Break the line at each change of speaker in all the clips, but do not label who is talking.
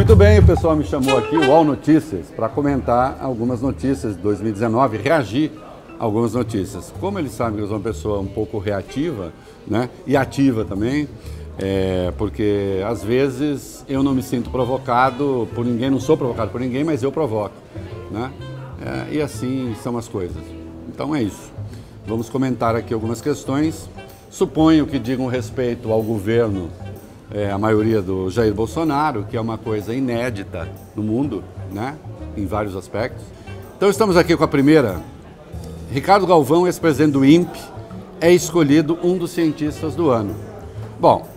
Muito bem, o pessoal me chamou aqui, o UOL Notícias, para comentar algumas notícias de 2019, reagir a algumas notícias. Como eles sabem que eu sou uma pessoa um pouco reativa, né, e ativa também, porque às vezes eu não me sinto provocado por ninguém, não sou provocado por ninguém, mas eu provoco, né? E assim são as coisas. Então é isso. Vamos comentar aqui algumas questões. Suponho que digam respeito ao governo, a maioria do Jair Bolsonaro, que é uma coisa inédita no mundo, né? Em vários aspectos. Então estamos aqui com a primeira. Ricardo Galvão, ex-presidente do INPE, é escolhido um dos cientistas do ano. Bom,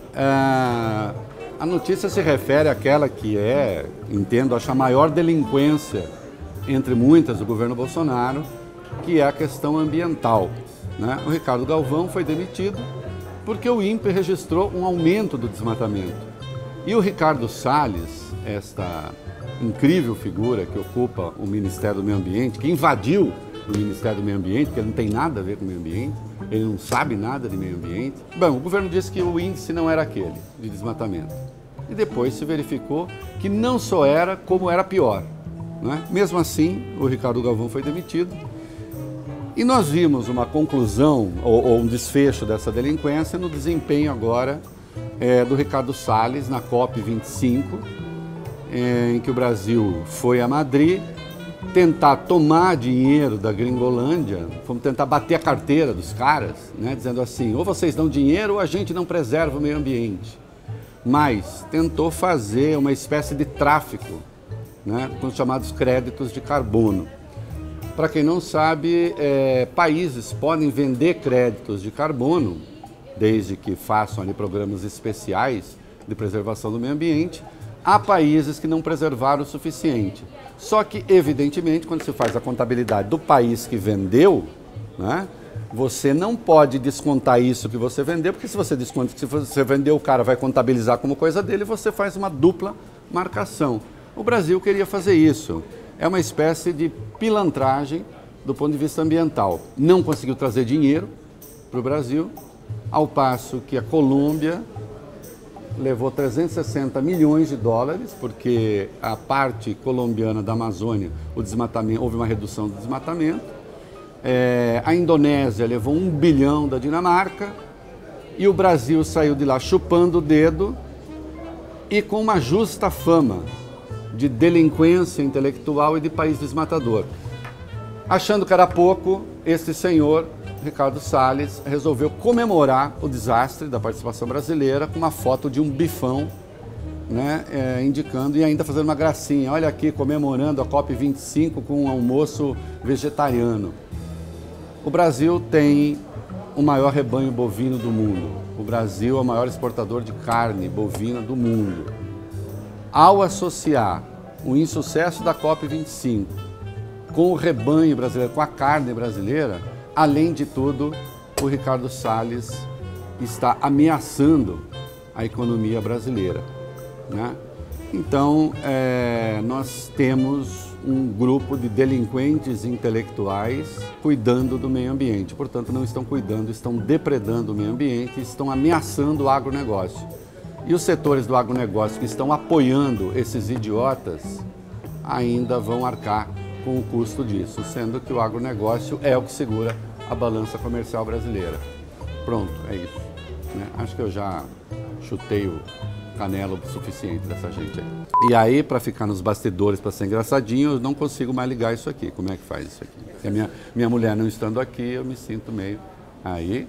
a notícia se refere àquela que entendo, acho a maior delinquência entre muitas do governo Bolsonaro, que é a questão ambiental, né? O Ricardo Galvão foi demitido porque o INPE registrou um aumento do desmatamento. E o Ricardo Salles, esta incrível figura que ocupa o Ministério do Meio Ambiente, que invadiu o Ministério do Meio Ambiente, porque ele não tem nada a ver com o meio ambiente, ele não sabe nada de meio ambiente. Bom, o governo disse que o índice não era aquele de desmatamento. E depois se verificou que não só era, como era pior, né? Mesmo assim, o Ricardo Galvão foi demitido. E nós vimos uma conclusão ou um desfecho dessa delinquência no desempenho agora do Ricardo Salles na COP25, em que o Brasil foi a Madrid tentar tomar dinheiro da Gringolândia, fomos tentar bater a carteira dos caras, né, dizendo assim, ou vocês dão dinheiro ou a gente não preserva o meio ambiente. Mas tentou fazer uma espécie de tráfico, né, com os chamados créditos de carbono. Para quem não sabe, países podem vender créditos de carbono, desde que façam ali programas especiais de preservação do meio ambiente, a países que não preservaram o suficiente. Só que, evidentemente, quando se faz a contabilidade do país que vendeu, né, você não pode descontar isso que você vendeu, porque se você desconta que se você vendeu, o cara vai contabilizar como coisa dele e você faz uma dupla marcação. O Brasil queria fazer isso. É uma espécie de pilantragem do ponto de vista ambiental. Não conseguiu trazer dinheiro para o Brasil, ao passo que a Colômbia levou 360 milhões de dólares, porque a parte colombiana da Amazônia, o desmatamento, houve uma redução do desmatamento. A Indonésia levou 1 bilhão da Dinamarca e o Brasil saiu de lá chupando o dedo e com uma justa fama de delinquência intelectual e de país desmatador. Achando que era pouco, esse senhor, Ricardo Salles, resolveu comemorar o desastre da participação brasileira com uma foto de um bifão, né, indicando e ainda fazendo uma gracinha. Olha aqui, comemorando a COP25 com um almoço vegetariano. O Brasil tem o maior rebanho bovino do mundo. O Brasil é o maior exportador de carne bovina do mundo. Ao associar o insucesso da COP25 com o rebanho brasileiro, com a carne brasileira, além de tudo, o Ricardo Salles está ameaçando a economia brasileira, né? Então, nós temos um grupo de delinquentes intelectuais cuidando do meio ambiente. Portanto, não estão cuidando, estão depredando o meio ambiente, estão ameaçando o agronegócio. E os setores do agronegócio que estão apoiando esses idiotas ainda vão arcar com o custo disso, sendo que o agronegócio é o que segura a balança comercial brasileira. Pronto, é isso, né? Acho que eu já chutei o canelo suficiente dessa gente aí. E aí, para ficar nos bastidores, para ser engraçadinho, eu não consigo mais ligar isso aqui. Como é que faz isso aqui? Porque a minha mulher não estando aqui, eu me sinto meio... Aí...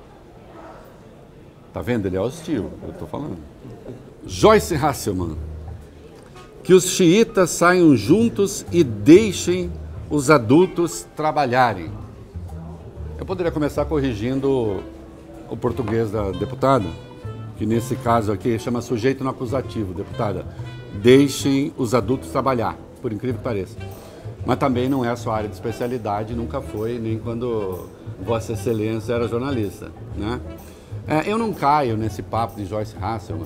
Tá vendo? Ele é hostil, eu tô falando. Joyce Hasselman. Que os xiitas saiam juntos e deixem os adultos trabalharem. Eu poderia começar corrigindo o português da deputada, que nesse caso aqui chama sujeito no acusativo, deputada. Deixem os adultos trabalhar, por incrível que pareça. Mas também não é a sua área de especialidade, nunca foi, nem quando Vossa Excelência era jornalista, né? Eu não caio nesse papo de Joyce Hasselman.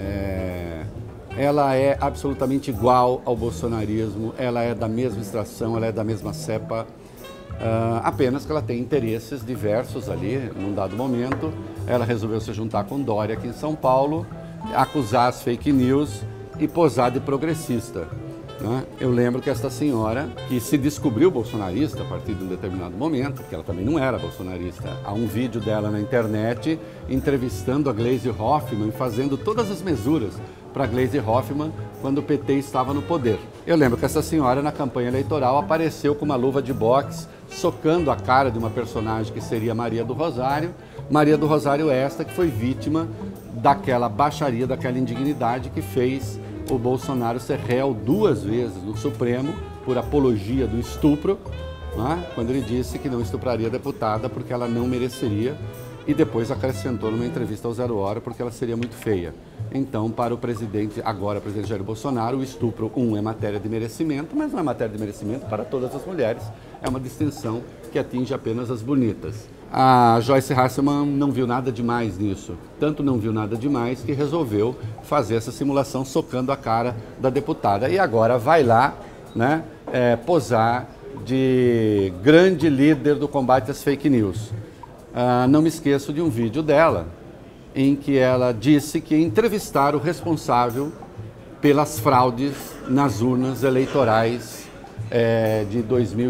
Ela é absolutamente igual ao bolsonarismo, ela é da mesma extração, ela é da mesma cepa, apenas que ela tem interesses diversos ali, num dado momento. Ela resolveu se juntar com Dória aqui em São Paulo, acusar as fake news e posar de progressista. Né? Eu lembro que esta senhora, que se descobriu bolsonarista a partir de um determinado momento, porque ela também não era bolsonarista, há um vídeo dela na internet entrevistando a Gleisi Hoffmann e fazendo todas as mesuras para Gleisi Hoffmann quando o PT estava no poder. Eu lembro que essa senhora, na campanha eleitoral, apareceu com uma luva de boxe, socando a cara de uma personagem que seria Maria do Rosário. Maria do Rosário esta que foi vítima daquela baixaria, daquela indignidade que fez o Bolsonaro ser réu 2 vezes no Supremo por apologia do estupro, né? Quando ele disse que não estupraria a deputada porque ela não mereceria, e depois acrescentou numa entrevista ao Zero Hora porque ela seria muito feia. Então, para o presidente, agora presidente Jair Bolsonaro, o estupro, é matéria de merecimento, mas não é matéria de merecimento para todas as mulheres, é uma distinção que atinge apenas as bonitas. A Joyce Hasselmann não viu nada demais nisso, tanto não viu nada demais que resolveu fazer essa simulação socando a cara da deputada. E agora vai lá, né, posar de grande líder do combate às fake news. Não me esqueço de um vídeo dela, em que ela disse que ia entrevistar o responsável pelas fraudes nas urnas eleitorais de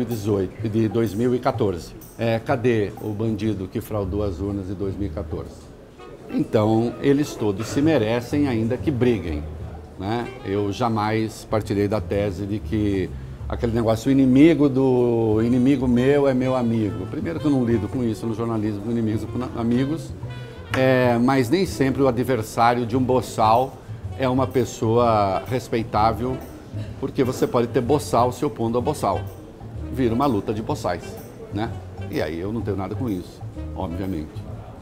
2014. Cadê o bandido que fraudou as urnas de 2014? Então, eles todos se merecem, ainda que briguem, né? Eu jamais partilhei da tese de que aquele negócio, o inimigo do inimigo meu é meu amigo. Primeiro que eu não lido com isso no jornalismo, com inimigos com amigos, mas nem sempre o adversário de um boçal é uma pessoa respeitável, porque você pode ter boçal se opondo a boçal. Vira uma luta de boçais, né? E aí eu não tenho nada com isso, obviamente.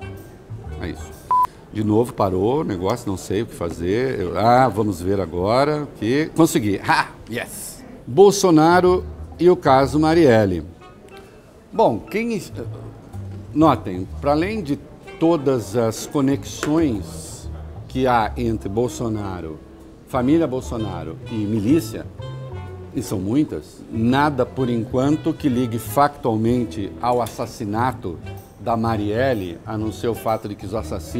É isso. De novo parou o negócio, não sei o que fazer. Vamos ver agora que consegui. Yes! Bolsonaro e o caso Marielle. Bom, notem, para além de todas as conexões que há entre Bolsonaro, família Bolsonaro e milícia, e são muitas, nada por enquanto que ligue factualmente ao assassinato da Marielle, a não ser o fato de que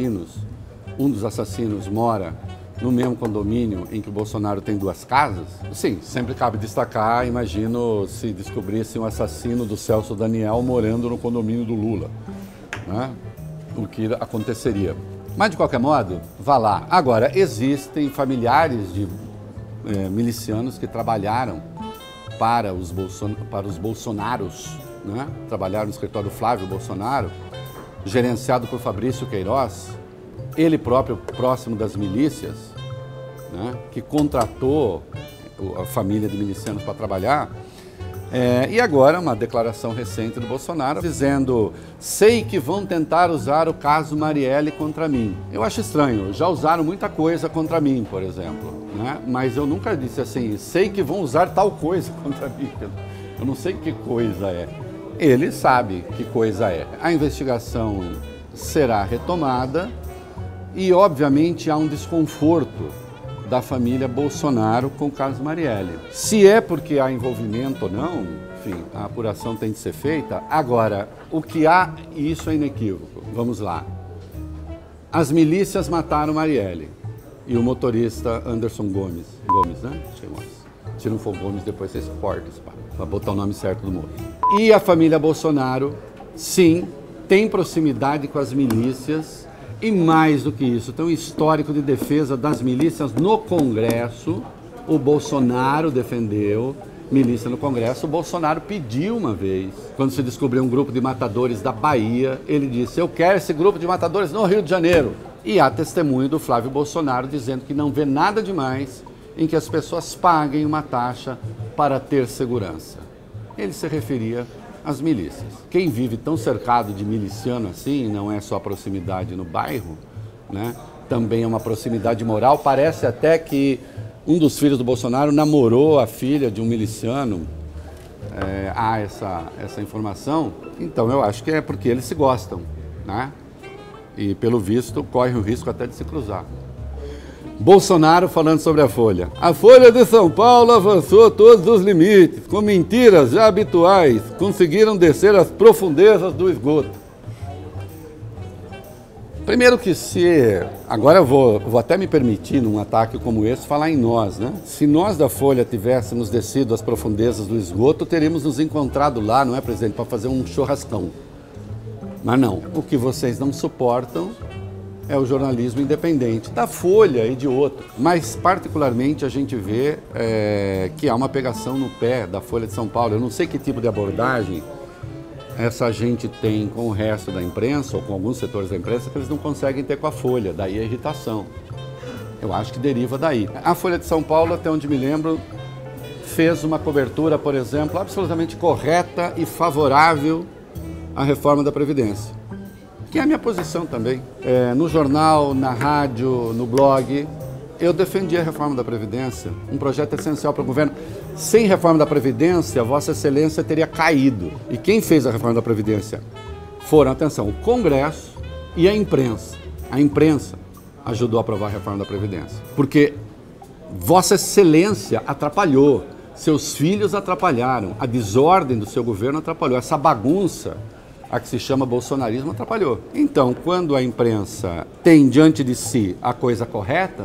um dos assassinos mora no mesmo condomínio em que o Bolsonaro tem 2 casas. Sim, sempre cabe destacar, imagino se descobrisse um assassino do Celso Daniel morando no condomínio do Lula, né? O que aconteceria. Mas de qualquer modo, vá lá. Agora, existem familiares de milicianos que trabalharam para os Bolsonaros, né? Trabalharam no escritório Flávio Bolsonaro, gerenciado por Fabrício Queiroz, ele próprio próximo das milícias, né? Que contratou a família de milicianos para trabalhar. E agora uma declaração recente do Bolsonaro dizendo: sei que vão tentar usar o caso Marielle contra mim. Eu acho estranho, já usaram muita coisa contra mim, por exemplo, né? Mas eu nunca disse assim, sei que vão usar tal coisa contra mim. Eu não sei que coisa é. Ele sabe que coisa é. A investigação será retomada e, obviamente, há um desconforto da família Bolsonaro com o caso Marielle. Se é porque há envolvimento ou não, enfim, a apuração tem de ser feita. Agora, o que há, e isso é inequívoco, vamos lá. As milícias mataram Marielle e o motorista Anderson Gomes, né? Se não for Gomes, depois vocês cortam para botar o nome certo do moço. E a família Bolsonaro, sim, tem proximidade com as milícias. E mais do que isso, tem um histórico de defesa das milícias no Congresso. O Bolsonaro defendeu milícia no Congresso. O Bolsonaro pediu uma vez, quando se descobriu um grupo de matadores da Bahia, ele disse: eu quero esse grupo de matadores no Rio de Janeiro. E há testemunho do Flávio Bolsonaro dizendo que não vê nada demais em que as pessoas paguem uma taxa para ter segurança. Ele se referia as milícias. Quem vive tão cercado de miliciano assim, não é só a proximidade no bairro, né? Também é uma proximidade moral. Parece até que um dos filhos do Bolsonaro namorou a filha de um miliciano. Há essa informação. Então eu acho que é porque eles se gostam, né? E pelo visto corre o risco até de se cruzar. Bolsonaro falando sobre a Folha. A Folha de São Paulo avançou todos os limites, com mentiras já habituais, conseguiram descer às profundezas do esgoto. Primeiro que agora eu vou até me permitir, num ataque como esse, falar em nós, né? Se nós da Folha tivéssemos descido as profundezas do esgoto, teríamos nos encontrado lá, não é, presidente, para fazer um churrascão. Mas não, o que vocês não suportam é o jornalismo independente, da Folha e de outros. Mas, particularmente, a gente vê que há uma pegação no pé da Folha de São Paulo. Eu não sei que tipo de abordagem essa gente tem com o resto da imprensa, ou com alguns setores da imprensa, que eles não conseguem ter com a Folha, daí a irritação. Eu acho que deriva daí. A Folha de São Paulo, até onde me lembro, fez uma cobertura, por exemplo, absolutamente correta e favorável à reforma da Previdência, que é a minha posição também. No jornal, na rádio, no blog, eu defendi a reforma da Previdência, um projeto essencial para o governo. Sem reforma da Previdência, Vossa Excelência teria caído. E quem fez a reforma da Previdência foram, atenção, o Congresso e a imprensa. A imprensa ajudou a aprovar a reforma da Previdência. Porque Vossa Excelência atrapalhou, seus filhos atrapalharam, a desordem do seu governo atrapalhou, essa bagunça, a que se chama bolsonarismo, atrapalhou. Então, quando a imprensa tem diante de si a coisa correta,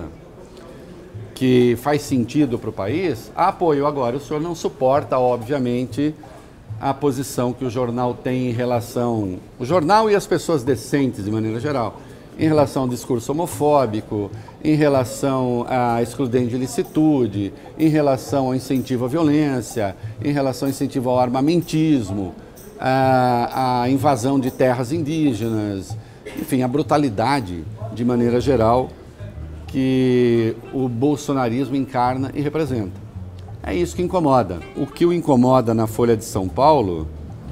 que faz sentido para o país, apoio. Agora, o senhor não suporta, obviamente, a posição que o jornal tem em relação... O jornal e as pessoas decentes, de maneira geral, em relação ao discurso homofóbico, em relação à excludente de licitude, em relação ao incentivo à violência, em relação ao incentivo ao armamentismo, à invasão de terras indígenas, enfim, a brutalidade, de maneira geral, que o bolsonarismo encarna e representa. É isso que incomoda. O que o incomoda na Folha de São Paulo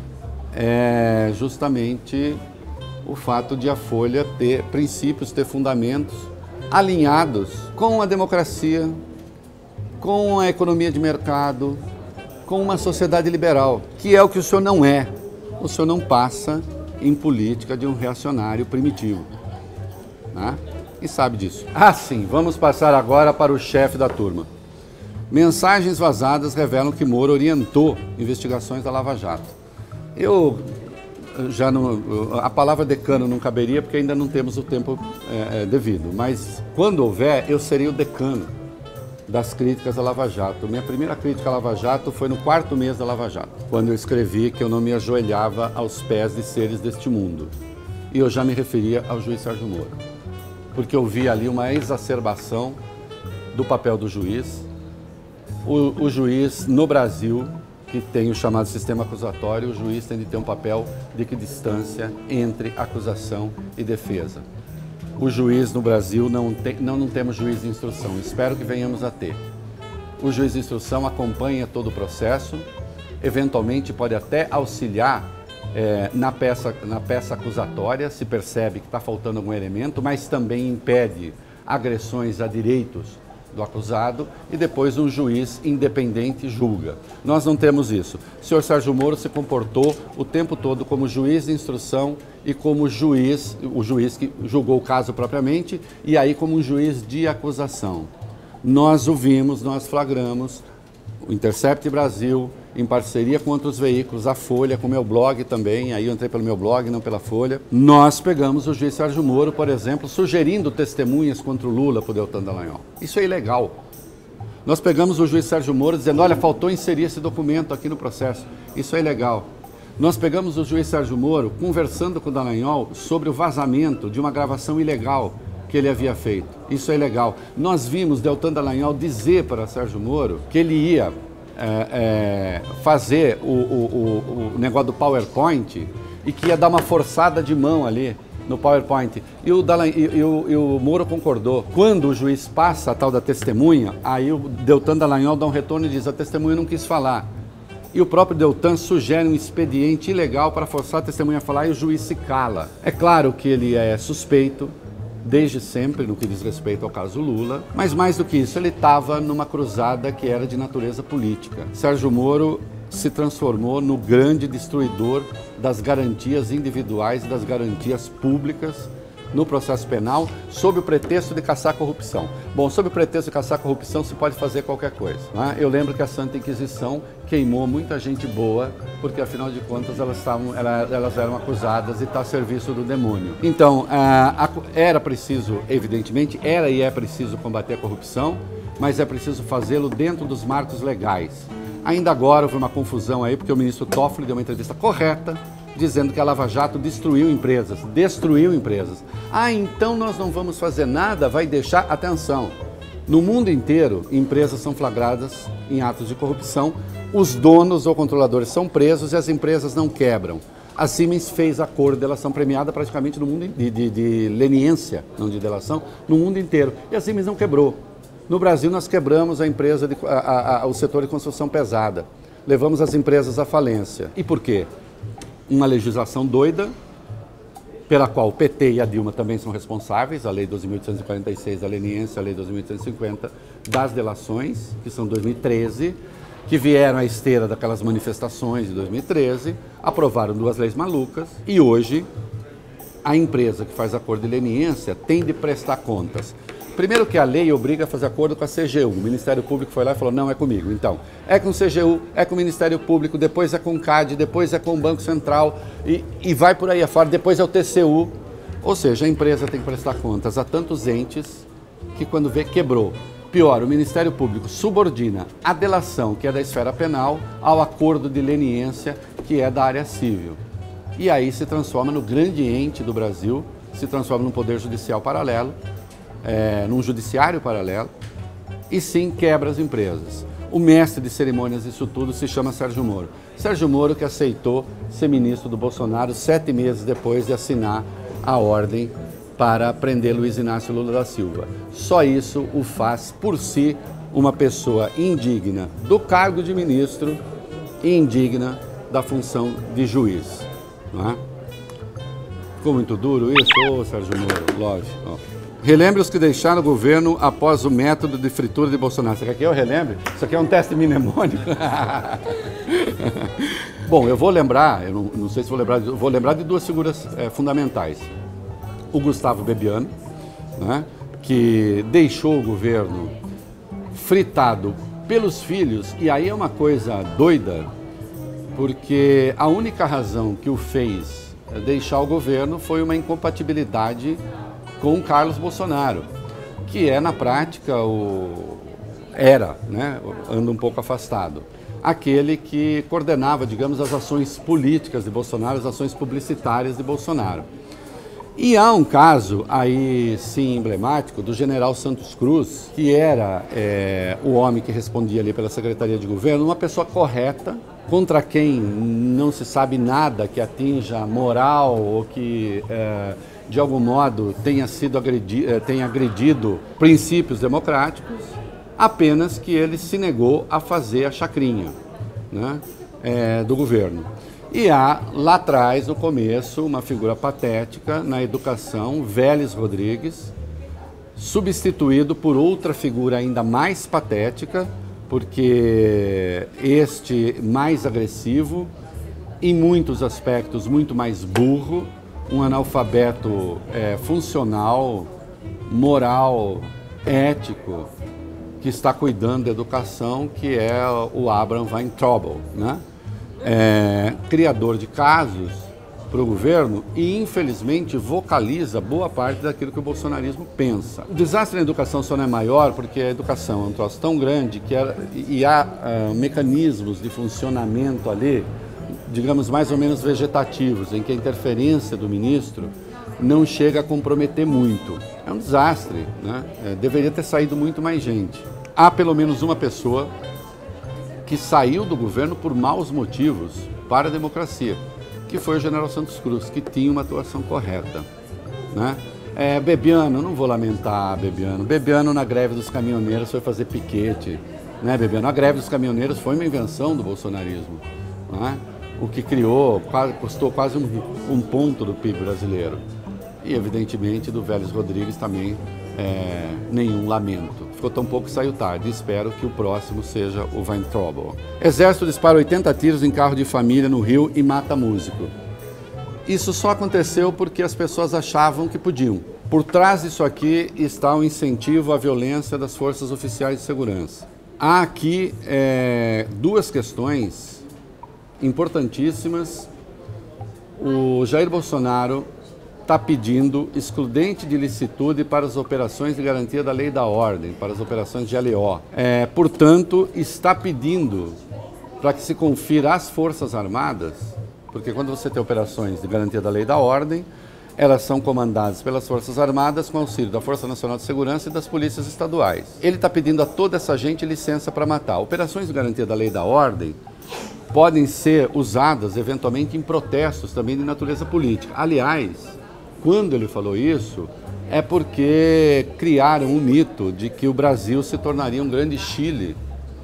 é justamente o fato de a Folha ter princípios, ter fundamentos alinhados com a democracia, com a economia de mercado, com uma sociedade liberal, que é o que o senhor não é. O senhor não passa em política de um reacionário primitivo, né? E sabe disso. Sim, vamos passar agora para o chefe da turma. Mensagens vazadas revelam que Moro orientou investigações da Lava Jato. Eu já não... A palavra decano não caberia porque ainda não temos o tempo devido, mas quando houver, eu serei o decano das críticas à Lava Jato. Minha primeira crítica à Lava Jato foi no 4º mês da Lava Jato, quando eu escrevi que eu não me ajoelhava aos pés de seres deste mundo. E eu já me referia ao juiz Sérgio Moro, porque eu vi ali uma exacerbação do papel do juiz. O juiz no Brasil, que tem o chamado sistema acusatório, o juiz tem de ter um papel de equidistância entre acusação e defesa. O juiz no Brasil não temos juiz de instrução, espero que venhamos a ter. O juiz de instrução acompanha todo o processo, eventualmente pode até auxiliar na peça acusatória, se percebe que está faltando algum elemento, mas também impede agressões a direitos do acusado e depois um juiz independente julga. Nós não temos isso. O senhor Sérgio Moro se comportou o tempo todo como juiz de instrução e como juiz, o juiz que julgou o caso propriamente, e aí como um juiz de acusação. Nós o vimos, nós flagramos, o Intercept Brasil, em parceria com outros veículos, a Folha, com o meu blog também, aí eu entrei pelo meu blog, não pela Folha. Nós pegamos o juiz Sérgio Moro, por exemplo, sugerindo testemunhas contra o Lula para o Deltan Dallagnol. Isso é ilegal. Nós pegamos o juiz Sérgio Moro dizendo, olha, faltou inserir esse documento aqui no processo. Isso é ilegal. Nós pegamos o juiz Sérgio Moro conversando com o Dallagnol sobre o vazamento de uma gravação ilegal que ele havia feito. Isso é ilegal. Nós vimos Deltan Dallagnol dizer para Sérgio Moro que ele ia fazer o negócio do PowerPoint e que ia dar uma forçada de mão ali no PowerPoint. E o Moro concordou. Quando o juiz passa a tal da testemunha, aí o Deltan Dallagnol dá um retorno e diz, a testemunha não quis falar. E o próprio Deltan sugere um expediente ilegal para forçar a testemunha a falar e o juiz se cala. É claro que ele é suspeito, desde sempre, no que diz respeito ao caso Lula, mas mais do que isso, ele estava numa cruzada que era de natureza política. Sérgio Moro se transformou no grande destruidor das garantias individuais, das garantias públicas no processo penal sob o pretexto de caçar corrupção. Bom, sob o pretexto de caçar corrupção se pode fazer qualquer coisa, né? Eu lembro que a Santa Inquisição queimou muita gente boa, porque afinal de contas elas eram acusadas de estar a serviço do demônio. Então, era preciso, evidentemente, era e é preciso combater a corrupção, mas é preciso fazê-lo dentro dos marcos legais. Ainda agora houve uma confusão aí, porque o ministro Toffoli deu uma entrevista correta, dizendo que a Lava Jato destruiu empresas. Ah, então nós não vamos fazer nada, vai deixar... Atenção, no mundo inteiro, empresas são flagradas em atos de corrupção, os donos ou controladores são presos e as empresas não quebram. A Siemens fez acordo de delação premiada praticamente no mundo de leniência, não de delação, no mundo inteiro. E a Siemens não quebrou. No Brasil, nós quebramos a empresa, o setor de construção pesada. Levamos as empresas à falência. E por quê? Uma legislação doida, pela qual o PT e a Dilma também são responsáveis, a Lei 12.846 da leniência, a Lei 12.850 das delações, que são 2013, que vieram à esteira daquelas manifestações de 2013, aprovaram duas leis malucas e hoje a empresa que faz acordo de leniência tem de prestar contas. Primeiro que a lei obriga a fazer acordo com a CGU. O Ministério Público foi lá e falou, não, é comigo. Então, é com o CGU, é com o Ministério Público, depois é com o CAD, depois é com o Banco Central e vai por aí afora, depois é o TCU. Ou seja, a empresa tem que prestar contas a tantos entes que quando vê, quebrou. Pior, o Ministério Público subordina a delação, que é da esfera penal, ao acordo de leniência, que é da área civil. E aí se transforma no grande ente do Brasil, se transforma num poder judicial paralelo, num judiciário paralelo, e sim quebra as empresas. O mestre de cerimônias disso tudo se chama Sérgio Moro. Sérgio Moro que aceitou ser ministro do Bolsonaro 7 meses depois de assinar a ordem para prender Luiz Inácio Lula da Silva. Só isso o faz, por si, uma pessoa indigna do cargo de ministro e indigna da função de juiz. Não é? Ficou muito duro isso, ô Sérgio Moro? Lógico. Relembre os que deixaram o governo após o método de fritura de Bolsonaro. Você quer que eu relembre? Isso aqui é um teste mnemônico. Bom, eu vou lembrar, eu não sei se vou lembrar de duas figuras fundamentais. O Gustavo Bebiano, né, que deixou o governo fritado pelos filhos, e aí é uma coisa doida, porque a única razão que o fez deixar o governo foi uma incompatibilidade com o Carlos Bolsonaro, que na prática, anda um pouco afastado. Aquele que coordenava, digamos, as ações políticas de Bolsonaro, as ações publicitárias de Bolsonaro. E há um caso aí, sim, emblemático, do general Santos Cruz, que era o homem que respondia ali pela Secretaria de Governo, uma pessoa correta, contra quem não se sabe nada que atinja moral ou que, de algum modo, tenha agredido princípios democráticos, apenas que ele se negou a fazer a chacrinha, né, do governo. E há, lá atrás, no começo, uma figura patética na educação, Vélez Rodrigues, substituído por outra figura ainda mais patética, porque este mais agressivo, em muitos aspectos muito mais burro, um analfabeto funcional, moral, ético, que está cuidando da educação, que é o Abraham Weintraub, né? Criador de casos para o governo e, infelizmente, vocaliza boa parte daquilo que o bolsonarismo pensa. O desastre na educação só não é maior porque a educação é um troço tão grande e há mecanismos de funcionamento ali, digamos, mais ou menos vegetativos, em que a interferência do ministro não chega a comprometer muito. É um desastre, né? Deveria ter saído muito mais gente. Há pelo menos uma pessoa que saiu do governo por maus motivos para a democracia, que foi o general Santos Cruz, que tinha uma atuação correta, né? Bebiano, não vou lamentar Bebiano. Bebiano, na greve dos caminhoneiros, foi fazer piquete, né, Bebiano? A greve dos caminhoneiros foi uma invenção do bolsonarismo, né? O que custou quase um ponto do PIB brasileiro. E, evidentemente, do Vélez Rodrigues também nenhum lamento. Ficou tão pouco que saiu tarde. Espero que o próximo seja o Weintraub. Exército dispara 80 tiros em carro de família no Rio e mata músico. Isso só aconteceu porque as pessoas achavam que podiam. Por trás disso aqui está o incentivo à violência das forças oficiais de segurança. Há aqui duas questões importantíssimas. O Jair Bolsonaro está pedindo excludente de licitude para as operações de garantia da lei e da ordem, para as operações de LO. Portanto, está pedindo para que se confira às Forças Armadas, porque quando você tem operações de garantia da lei e da ordem, elas são comandadas pelas Forças Armadas com auxílio da Força Nacional de Segurança e das polícias estaduais. Ele está pedindo a toda essa gente licença para matar. Operações de garantia da lei e da ordem podem ser usadas eventualmente em protestos também de natureza política. Aliás, quando ele falou isso, é porque criaram um mito de que o Brasil se tornaria um grande Chile,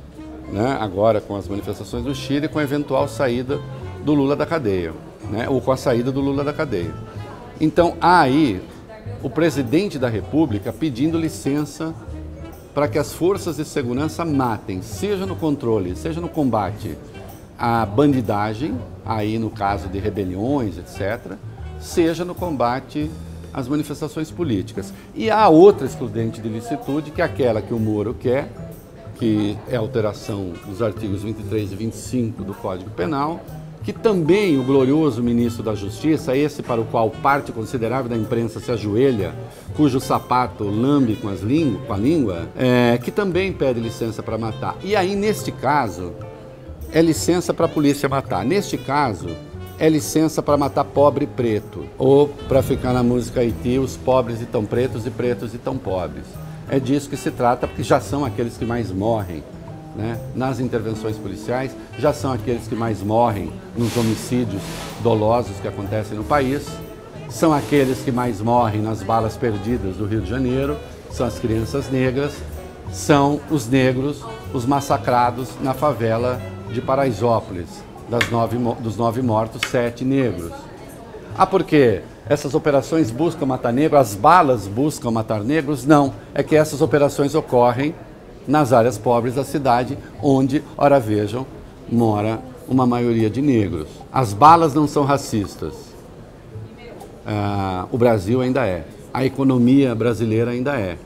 né? Agora com as manifestações do Chile, com a eventual saída do Lula da cadeia, né? Ou com a saída do Lula da cadeia. Então, há aí o presidente da República pedindo licença para que as forças de segurança matem, seja no controle, seja no combate à bandidagem, aí no caso de rebeliões, etc., seja no combate às manifestações políticas. E há outra excludente de licitude, que é aquela que o Moro quer, que é a alteração dos artigos 23 e 25 do Código Penal, que também o glorioso ministro da Justiça, esse para o qual parte considerável da imprensa se ajoelha, cujo sapato lambe com a língua, que também pede licença para matar. E aí, neste caso, é licença para a polícia matar. Neste caso, é licença para matar pobre e preto. Ou, para ficar na música Haiti, os pobres e tão pretos e tão pobres. É disso que se trata, porque já são aqueles que mais morrem, né, nas intervenções policiais, já são aqueles que mais morrem nos homicídios dolosos que acontecem no país, são aqueles que mais morrem nas balas perdidas do Rio de Janeiro, são as crianças negras, são os negros, os massacrados na favela de Paraisópolis. Dos 9 mortos, 7 negros. Por quê? Essas operações buscam matar negros, as balas buscam matar negros? Não, é que essas operações ocorrem nas áreas pobres da cidade, onde, ora vejam, mora uma maioria de negros. As balas não são racistas. O Brasil ainda é. A economia brasileira ainda é.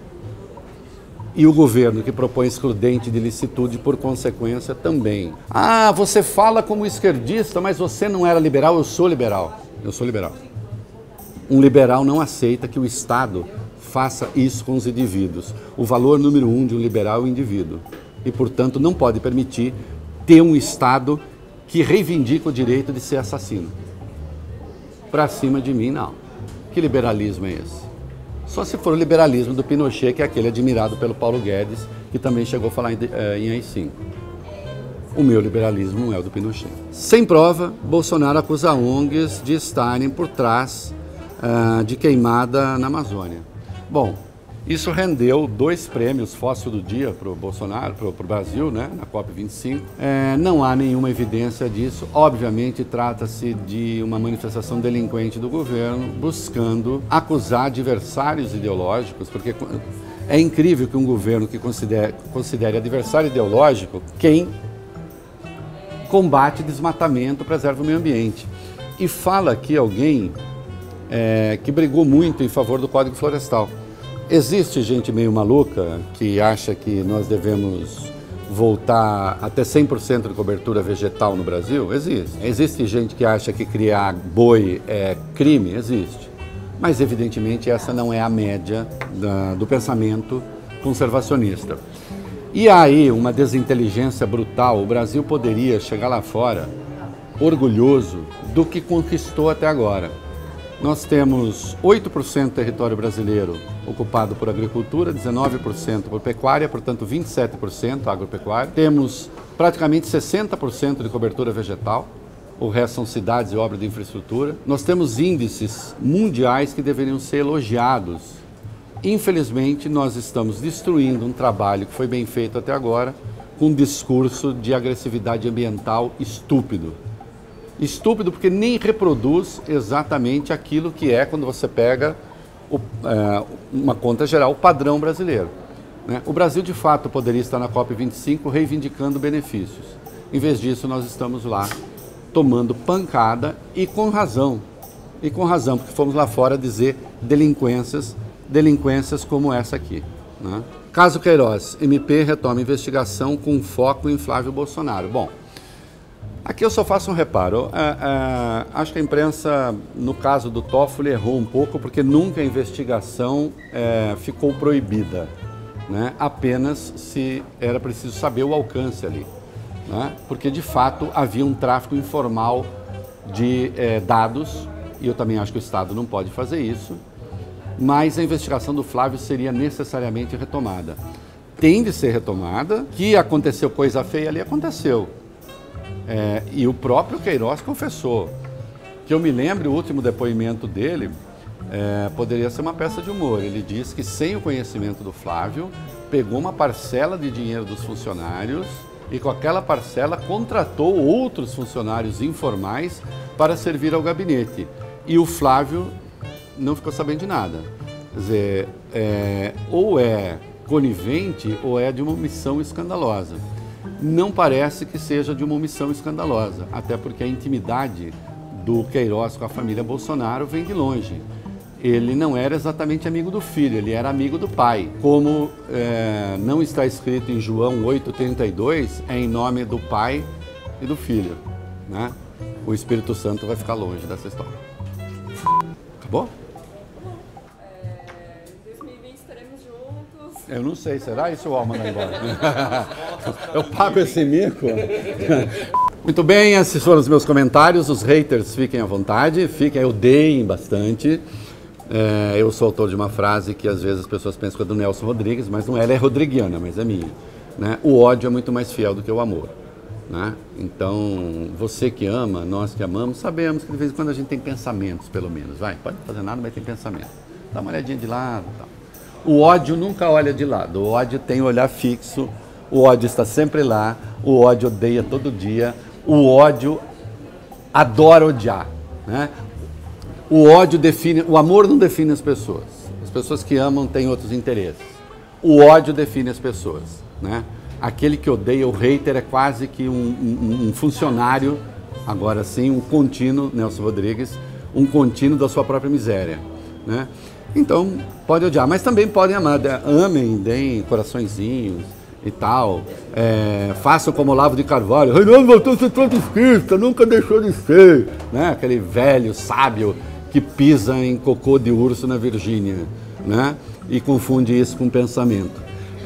E o governo que propõe excludente de licitude, por consequência, também. Você fala como esquerdista, mas você não era liberal. Eu sou liberal. Eu sou liberal. Um liberal não aceita que o Estado faça isso com os indivíduos. O valor número 1 de um liberal é o indivíduo. E, portanto, não pode permitir ter um Estado que reivindica o direito de ser assassino. Para cima de mim, não. Que liberalismo é esse? Só se for o liberalismo do Pinochet, que é aquele admirado pelo Paulo Guedes, que também chegou a falar em AI-5. O meu liberalismo não é o do Pinochet. Sem prova, Bolsonaro acusa ONGs de estarem por trás de queimada na Amazônia. Bom, isso rendeu 2 prêmios Fóssil do Dia para o Bolsonaro, para o Brasil, né, na COP25. Não há nenhuma evidência disso. Obviamente, trata-se de uma manifestação delinquente do governo, buscando acusar adversários ideológicos, porque é incrível que um governo que considere adversário ideológico quem combate desmatamento, preserva o meio ambiente. E fala aqui alguém que brigou muito em favor do Código Florestal. Existe gente meio maluca que acha que nós devemos voltar até 100% de cobertura vegetal no Brasil? Existe. Existe gente que acha que criar boi é crime? Existe. Mas, evidentemente, essa não é a média do pensamento conservacionista. E aí, uma desinteligência brutal. O Brasil poderia chegar lá fora orgulhoso do que conquistou até agora. Nós temos 8% do território brasileiro ocupado por agricultura, 19% por pecuária, portanto 27% agropecuária. Temos praticamente 60% de cobertura vegetal, o resto são cidades e obras de infraestrutura. Nós temos índices mundiais que deveriam ser elogiados. Infelizmente, nós estamos destruindo um trabalho que foi bem feito até agora com um discurso de agressividade ambiental estúpido. Estúpido porque nem reproduz exatamente aquilo que é, quando você pega uma conta geral, o padrão brasileiro, né? O Brasil, de fato, poderia estar na COP25 reivindicando benefícios. Em vez disso, nós estamos lá tomando pancada e com razão, E com razão, porque fomos lá fora dizer delinquências como essa aqui, né? Caso Queiroz, MP retoma investigação com foco em Flávio Bolsonaro. Bom, aqui eu só faço um reparo. Acho que a imprensa, no caso do Toffoli, errou um pouco, porque nunca a investigação ficou proibida, né? Apenas se era preciso saber o alcance ali, né? Porque, de fato, havia um tráfico informal de dados, e eu também acho que o Estado não pode fazer isso, mas a investigação do Flávio seria necessariamente retomada. Tem de ser retomada, que aconteceu coisa feia ali, aconteceu. E o próprio Queiroz confessou. Que eu me lembro, o último depoimento dele poderia ser uma peça de humor. Ele disse que, sem o conhecimento do Flávio, pegou uma parcela de dinheiro dos funcionários e, com aquela parcela, contratou outros funcionários informais para servir ao gabinete. E o Flávio não ficou sabendo de nada. Quer dizer, ou é conivente ou é de uma omissão escandalosa. Não parece que seja de uma omissão escandalosa, até porque a intimidade do Queiroz com a família Bolsonaro vem de longe. Ele não era exatamente amigo do filho, ele era amigo do pai. Como não está escrito em João 8,32, é em nome do pai e do filho, né? O Espírito Santo vai ficar longe dessa história. Acabou?
Em 2020 estaremos juntos.
Eu não sei, será isso o Alma vai embora? Eu pago esse mico? Muito bem, esses foram os meus comentários. Os haters fiquem à vontade, odeiem bastante. Eu sou autor de uma frase que às vezes as pessoas pensam que é do Nelson Rodrigues, mas não é, ela é rodriguiana, mas é minha, né? O ódio é muito mais fiel do que o amor, né? Então, você que ama, nós que amamos, sabemos que de vez em quando a gente tem pensamentos, pelo menos. Pode não fazer nada, mas tem pensamento. Dá uma olhadinha de lado e tal. O ódio nunca olha de lado, o ódio tem olhar fixo, o ódio está sempre lá, o ódio odeia todo dia, o ódio adora odiar, né? O ódio define, o amor não define as pessoas que amam têm outros interesses. O ódio define as pessoas, né? Aquele que odeia, o hater, é quase que um funcionário, agora sim, um contínuo, Nelson Rodrigues, um contínuo da sua própria miséria, né? Então, pode odiar, mas também podem amar, amem, deem coraçõezinhos e tal, façam como Olavo de Carvalho, Reinaldo voltou a ser trotskista, nunca deixou de ser, né? Aquele velho sábio que pisa em cocô de urso na Virgínia, né? E confunde isso com pensamento.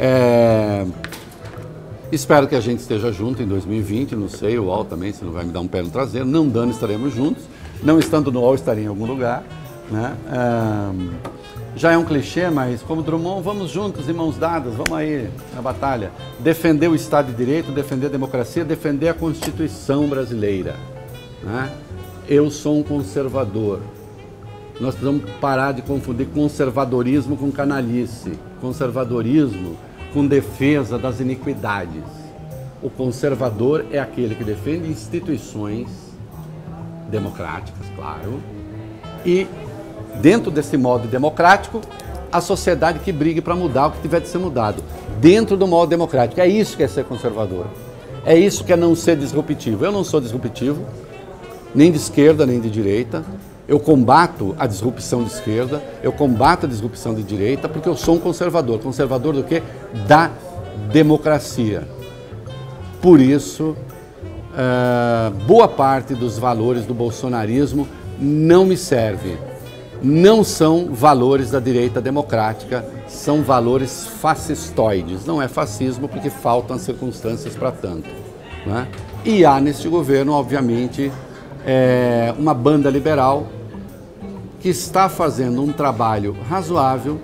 Espero que a gente esteja junto em 2020, não sei, o UOL também, se não vai me dar um pé no traseiro, não dando, estaremos juntos, não estando no UOL, estarei em algum lugar, né? Já é um clichê, mas como Drummond, vamos juntos, em mãos dadas, vamos aí na batalha. Defender o Estado de Direito, defender a democracia, defender a Constituição brasileira, né? Eu sou um conservador. Nós precisamos parar de confundir conservadorismo com canalice, conservadorismo com defesa das iniquidades. O conservador é aquele que defende instituições democráticas, claro, e dentro desse modo democrático, a sociedade que brigue para mudar o que tiver de ser mudado, dentro do modo democrático. É isso que é ser conservador, é isso que é não ser disruptivo. Eu não sou disruptivo, nem de esquerda, nem de direita. Eu combato a disrupção de esquerda, eu combato a disrupção de direita, porque eu sou um conservador. Conservador do quê? Da democracia. Por isso, boa parte dos valores do bolsonarismo não me serve. Não são valores da direita democrática, são valores fascistoides. Não é fascismo porque faltam circunstâncias para tanto, né? E há neste governo, obviamente, uma banda liberal que está fazendo um trabalho razoável.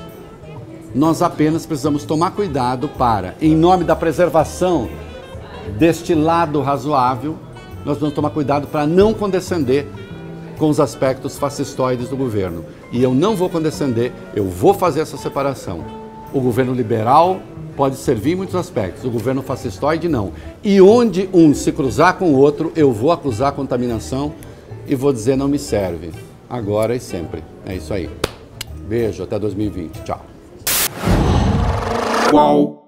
Nós apenas precisamos tomar cuidado para, em nome da preservação deste lado razoável, nós precisamos tomar cuidado para não condescender com os aspectos fascistoides do governo. E eu não vou condescender, eu vou fazer essa separação. O governo liberal pode servir em muitos aspectos, o governo fascistoide não. E onde um se cruzar com o outro, eu vou acusar a contaminação e vou dizer não me serve. Agora e sempre. É isso aí. Beijo, até 2020. Tchau.
Qual?